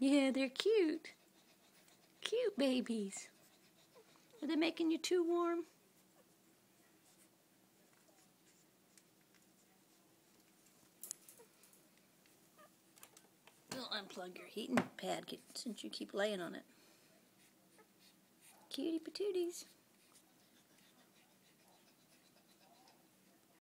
Yeah, they're cute. Cute babies. Are they making you too warm? We'll unplug your heating pad since you keep laying on it. Cutie patooties.